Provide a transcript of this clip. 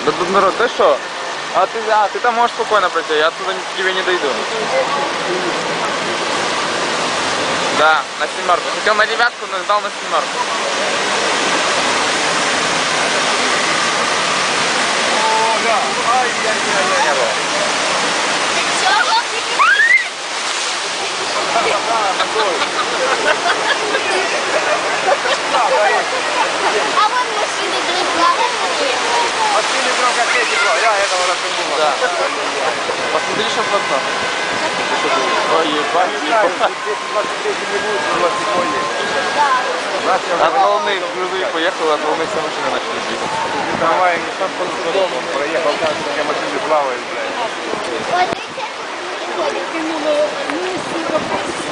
Да тут народ, ты что? Ты там можешь спокойно пройти, я оттуда к тебе не дойду. Да, на семерку. Хотел на девятку, но сдал на семерку. О, да. Ай-яй-яй-яй-яй. А вон машины плавают. Машины громко тепло, я этого рассказывал. Да. Посмотри сейчас в окно. Ой, ебать. Не знаю, здесь 23 не будет, 27 есть. От волны грузовик поехал, от волны все машины начали бить. Трамвай не сам по дому, он проехал так, где машины плавают, блядь. Вот эти ходят.